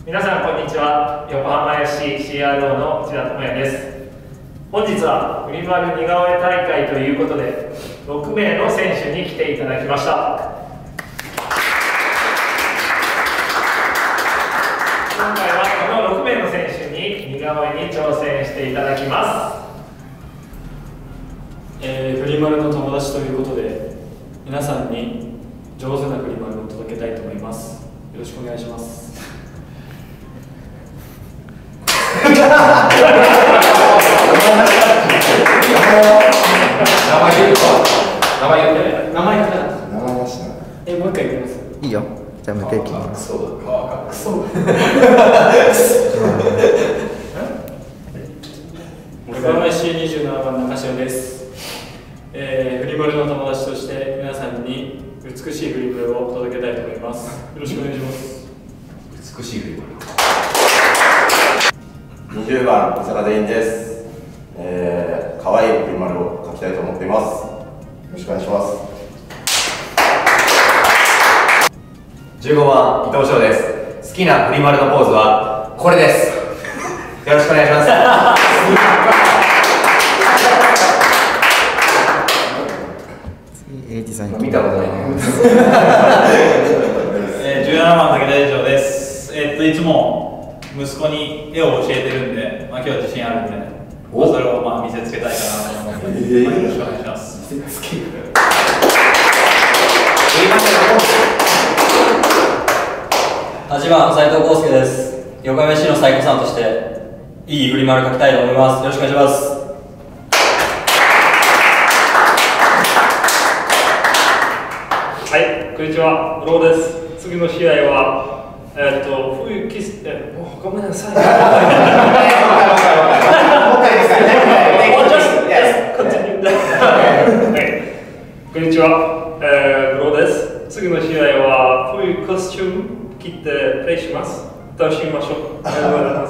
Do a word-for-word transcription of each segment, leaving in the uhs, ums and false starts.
皆さんこんにちは。横浜 エフシー シーアールオー の内田智也です。本日はフリマル似顔絵大会ということでろくめいの選手に来ていただきました。今回はこのろくめいの選手に似顔絵に挑戦していただきます。 えー、フリマルの友達ということで皆さんに上手なフリマルを届けたいと思います。よろしくお願いします。 名前言うか。名前言って。 名前言ってない。 名前なしな。 え、もう一回言ってます。 いいよ。じゃあもう一回聞きます。 そうだ。クソ。横浜 エフシーにじゅうななばん中潮です。えー、フリマルの友達として皆さんに美しいフリマルを届けたいと思います。よろしくお願いします。 美しいフリマル。にじゅうばん、長田デインです。えー、可愛いフリマルを描きたいと思っています。よろしくお願いします。 じゅうごばん、伊藤翔です。好きなフリマルのポーズはこれです。よろしくお願いします。 デザイン見たことないね。 えー、じゅうななばん、武田栄翔です。えー、っといつも息子に絵を教えてるんで、まあ、今日は自信あるんで、ね、まあ、それをまあ見せつけたいかなと思って、えーまあ、よろしくお願いします。見せつける。 はちばん、斉藤康介です。横浜市の最高さんとしていいフリマル描きたいと思います。よろしくお願いします。 はい、こんにちは、ローです。次の試合はえっと、冬キス、え、もうごめんなさい。もう一回ですかね。こんにちは、えー、ローです。次の試合は冬コスチューム着てプレイします。楽しみましょう。ありがとうございます。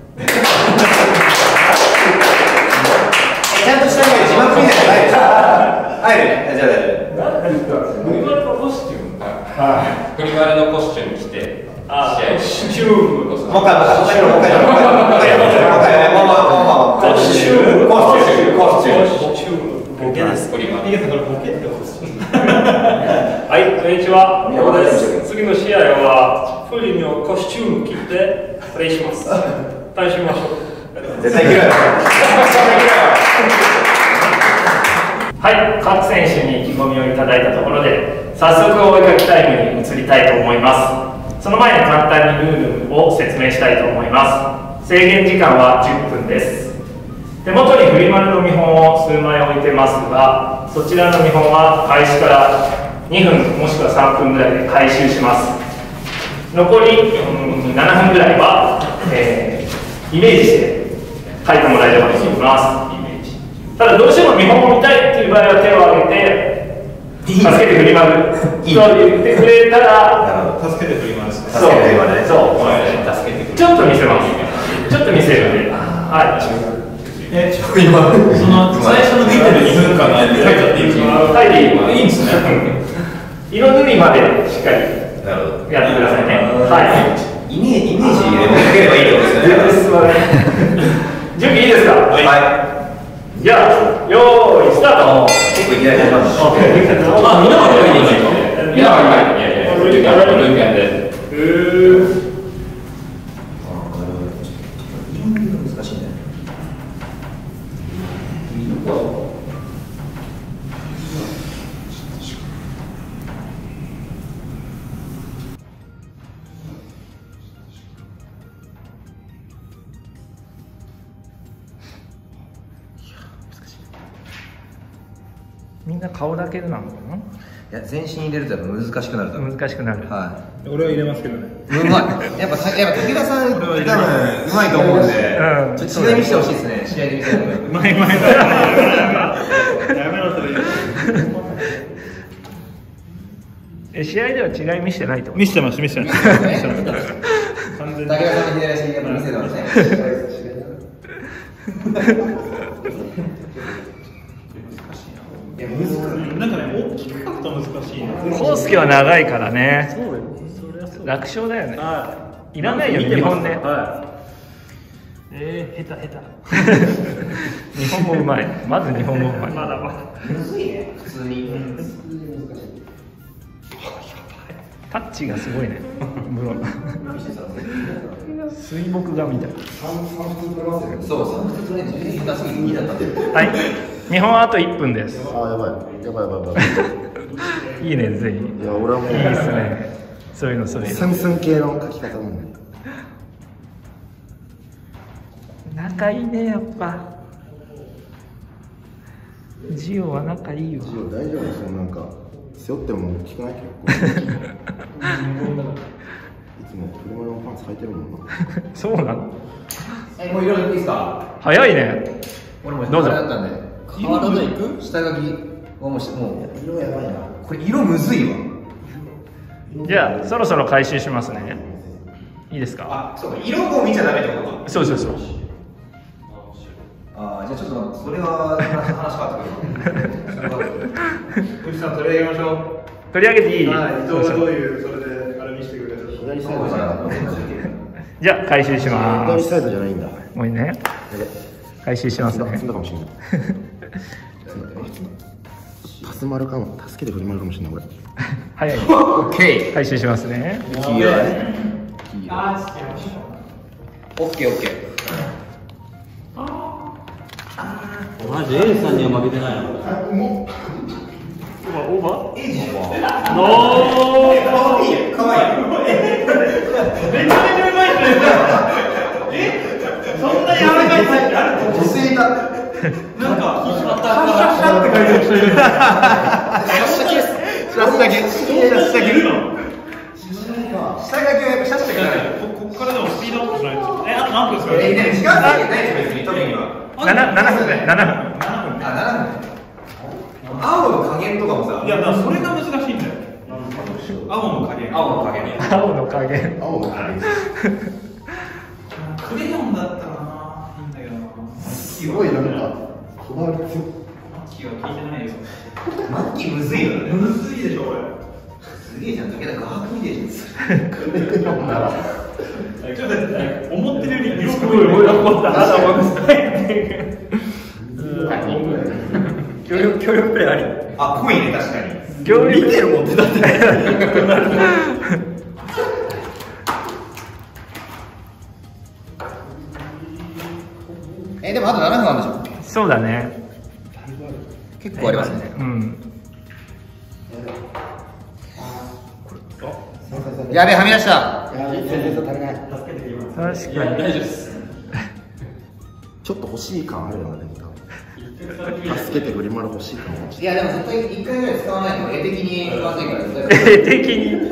ちゃんとした字幕みたいなのないでしょ。入るね。じゃあ大丈夫。 何ですか。フリマルのコスチューム。 はい。フリマルのコスチューム着て。 あ、コスチューム。 もう一回、もう一回、もう一回、もう一回、もう一回、コスチューム、コスチューム、コスチューム、コスチューム。ボケです。フリマル。 はい、こんにちは。ローです。次の試合はフリのコスチューム着てプレイします。楽しみましょう。 絶対嫌いだ。 はい、各選手に意気込みをいただいたところで、早速お絵かきタイムに移りたいと思います。その前に簡単にルールを説明したいと思います。制限時間はじゅっぷんです。手元にフリマルの見本を数枚置いてますが、そちらの見本は開始からにふんもしくはさんぷんぐらいで回収します。残り、うん、ななふんぐらいは、えー、イメージして書いてもらえればと思います。ただどうしても見本を見たいっていう場合は手を挙げて助けてフリマルと言ってくれたら助けてフリマルですね。 そう、そう、ちょっと見せます。ちょっと見せるんで、はい。 え、ちょっと今その最初の見てるにふんかんの間に書いちゃっていいですか。 はい、いいんですね。 色塗りまでしっかりやってくださいね。はい。 イメージ、イメージ入れてかければいいってことですね。 準備いいですか。 はい。 じゃあ、よーい、スタート。 結構いきなり始まる。 あ、みんながいいんですか。 いや、いやいや、ルーキャンで、ルーキャンで。 うー。 難しいね。 みんな顔だけなのかな。 いや、全身入れるとやっぱ難しくなると思う。 難しくなる。 は俺は入れますけどね。 い。うまい。やっぱ、やっぱ武田さん、多分うまいと思うんで、 うん、 ちょっと違い見せてほしいですね。試合で見せるの。 うまい、うまい。やめろそれ。 え、試合では違い見せてないと。 見せてます、見せてます。完全に。 武田さんの左足やっぱ見せてますね。いや、難しい。 なんかね、大きく書くと難しいね。 コースケは長いからね。楽勝だよね。 はい。 いらないよ日本で。 はえー、下手下手。日本語うまい。まず日本語うまい。まだまだ。 むずいね、普通に。 タッチがすごいね。水墨画みたい。 そう、サンプトレンジ下手すぎてにだったんで。 はい。日本はあといっぷんです。 あーやばいやばいやばいやばい。 いいね、ぜひ。 いや俺はもういいですね。そういうの、そういうの。 サムスン系の書き方もね。 仲いいね、やっぱ。ジオは仲いいよ。 ジオ大丈夫？そのなんか背負っても大きくない結構。いつも車のパンツ履いてるもんな。 そうなの？ え、もう色塗っていいですか？ 早いね。 俺もどうぞあれだったんで。 体でいく？ 下書きはもうしもう色やばいな。 これ色むずいわ。 じゃあそろそろ回収しますね。いいですか？ あ、そうか、色を見ちゃダメってことか。 そうそうそう。 あー、じゃあちょっと待って、それは話変わってくる。 藤さん取り上げましょ取り上げていい？ う。はい、伊藤がどうそうそういうそれであれ見せてくれたか。 左サイドじゃない。 じゃあ回収しま左す。 サイドじゃないんだ。 もういいね。回収しますね積ん。だかもしれない。パス丸かも、助けて振り丸かもしれないこれ。 早い。 オッケ回収しますね。 ー。黄色い。オッケーオッケー。 マジエースさんには負けてないの。 オーバー？オーバー？ ノー。かわいい。 めちゃめちゃうまい人ですよ。え？そんな柔らかいタイプある？ 女性だ。 なんか、シャッシャッシャッって書いてる人いる。 シャッシャキです。シャッシャキ。シャッシャキ。下書きはやっぱシャッシャキだね。 ここからでもスピードアップしないと。え、あと何分ですか？ え、ね、時間制限ないです別に特には。 七七分ね。七分。 あ、ななふん。青の加減とかもさ。 いや、だからそれが難しいんだよ。青の加減。 青の加減。 青の加減。 青の影。 クレヨンだったらな、いいんだけどな。 すごいなんかこだわり強い。 マッキーは聞いてないよ。 マッキーむずいよね。 むずいでしょ、これ。 すげえじゃん。だけど画伯みてえじゃん。 ちょっと思ってるよりよく思ったなと思って。協力協力プレイあり。 あ、ぽいね、確かに。 協力見てるもんってだって。え、でもあとななふんあるでしょ。 そうだね。 結構ありますね。 うん。 やべえ、はみ出した。 いや全然足りない。 確かに。 大丈夫です。 ちょっと欲しい感あるよね。助けて振り丸欲しい感も。 いや、でも絶対いっかいぐらい使わないと絵的にまずいから絶対。 絵的に。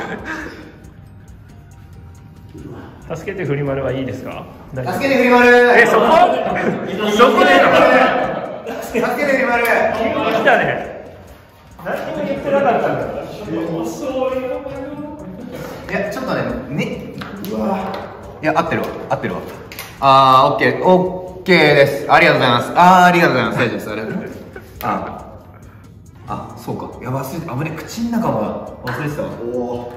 助けて振り丸はいいですか？ 助けて振り丸。 え、そこ？そこで助けて振り丸。 来たね。何も言ってなかったんだ。 いや、ちょっとね、ね。うわ。いや、合ってるわ、合ってるわ。あー、オッケー、オッケーです。ありがとうございます。あー、ありがとうございます。大丈夫です。ありがとうございます。あ、あ、そうか。やばすぎて、危ね、口の中も忘れてたわ。 おお。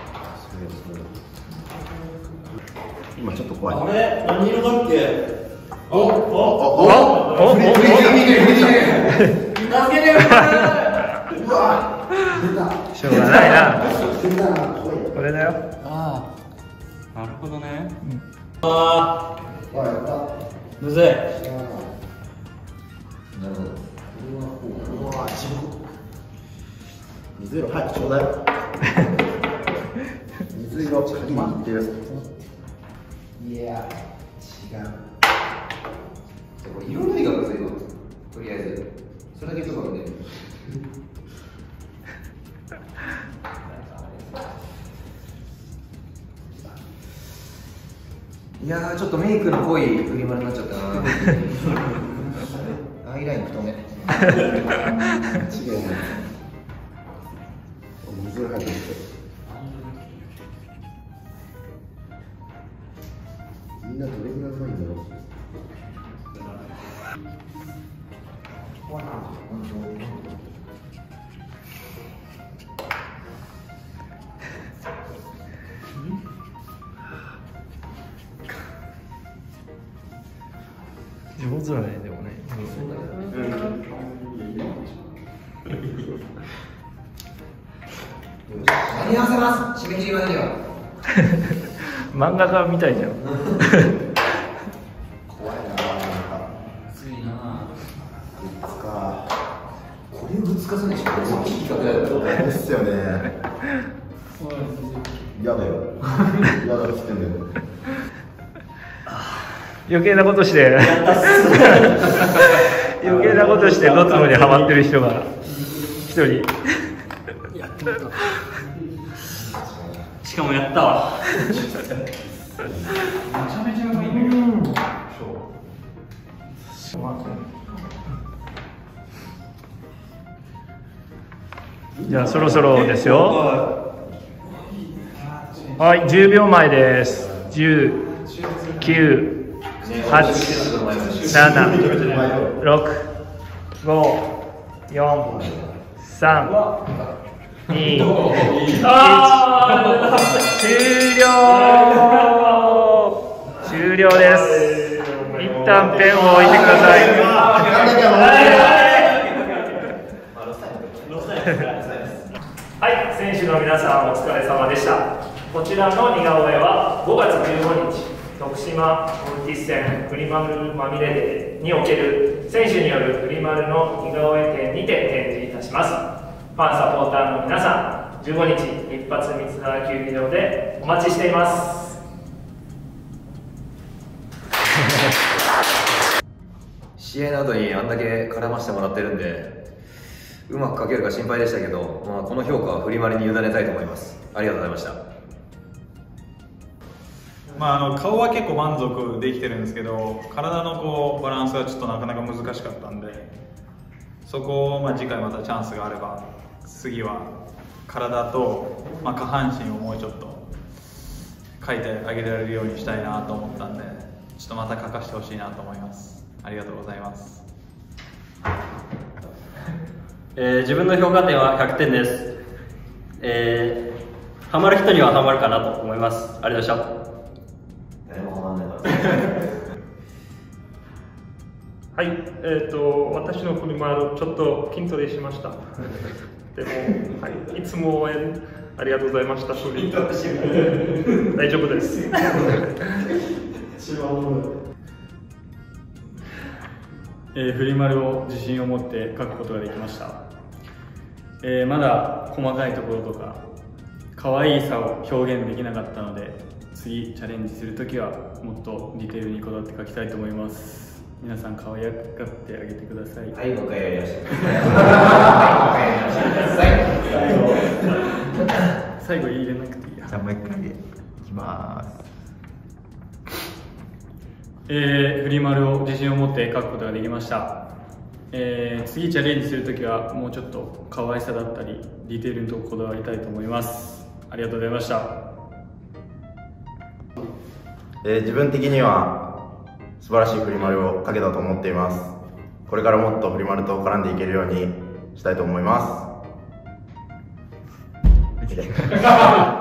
今ちょっと怖い。 あれ何色だっけ？ おおおおお振り振り振り振り振り。 助けてよ。 うわ。出た。 しょうがないな。 出たな。怖い。 これだよ。 ああ、なるほどね。 ああ、やった。 むずい。 なるほど。 うわ、地獄。水色、はい、ちょうだい。水色、先に行ってる。いや、違う。 これ色塗りがむずいの。とりあえず。それだけちょっと待って。いやー、ちょっとメイクの濃い振り丸になっちゃったな。アイライン太め。 違うね。水が入ってきて。みんなどれぐらいうまいんだろう。 上手だね、でもね。 間に合わせます、締め切りまでには。 漫画家みたいじゃん。 怖いな。 ついな。 グッズか。 これをぶつかすんでしょ。大きい企画だよ。 ですよね。嫌だよ。嫌だっつってんだよ。 余計なことして余計なことしてドツボにハマってる人が一人。 しかもやったわ。 めちゃめちゃうまいんだけど。 じゃあそろそろですよ。はい、じゅうびょうまえです。じゅう、きゅう、はち、なな、ろく、ご、よん、さん、に、いち、終了終了です。一旦ペンを置いてください。はい、選手の皆さんお疲れ様でした。こちらの似顔絵はごがつじゅうごにち、徳島オルティス戦フリマルまみれデーにおける選手によるフリマルの似顔絵展にて展示いたします。ファンサポーターの皆さん、じゅうごにち一発三つ葉球技場でお待ちしています。 試合の後にあんだけ絡ましてもらってるんで、うまく描けるか心配でしたけど、まあ、この評価はフリマルに委ねたいと思います。ありがとうございました。 まあ、あの顔は結構満足できてるんですけど、体のこうバランスはちょっとなかなか難しかったんで、そこをまあ次回またチャンスがあれば、次は体と、まあ、下半身をもうちょっと描いてあげられるようにしたいなと思ったんで、ちょっとまた描かしてほしいなと思います。ありがとうございます。 えー、自分の評価点はひゃくてんです。えー、ハマる人にはハマるかなと思います。ありがとうございました。 誰もハマんないからはい、えー、と私のフリマルちょっと筋トレしました。でも、はい、いつも応援ありがとうございました。フリ大丈夫です。 えー、フリマルを自信を持って書くことができました。えー、まだ細かいところとか可愛さを表現できなかったので、次チャレンジするときはもっとディテールにこだわって書きたいと思います。皆さん可愛がってあげてください。 はい、ごかいやりました。 最後入れなくていいや。 じゃあもう一回でいきます。 えー、フリマルを自信を持って書くことができました。えー、次チャレンジするときはもうちょっと可愛さだったりディテールのとここだわりたいと思います。ありがとうございました。 えー、自分的には素晴らしいフリマルをかけたと思っています。これからもっとフリマルと絡んでいけるようにしたいと思います。